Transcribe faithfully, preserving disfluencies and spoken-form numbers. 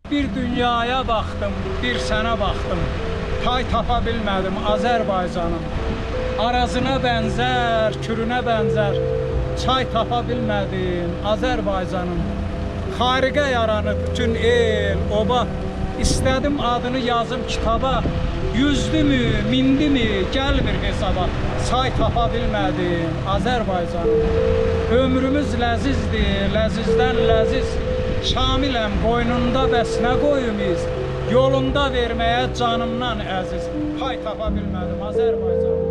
Bir dünyaya baxdım, bir sənə baxdım. Tay tapa bilmədim Azərbaycanım. Arazına bənzər, kürünə bənzər. Çay tapa bilmədim Azərbaycanım. Xariqə yaranıb bütün el, oba. İstədim adını yazım kitaba. Yüzdümü, mindimi, gəlmir hesaba. Çay tapa bilmədim Azərbaycanım. Ömrümüz ləzizdir, ləzizdən ləziz. Şamiləm boynunda bəs nə qoyumiz, yolunda verməyə canımdan əziz. Pay tapa bilmədim Azərbaycan.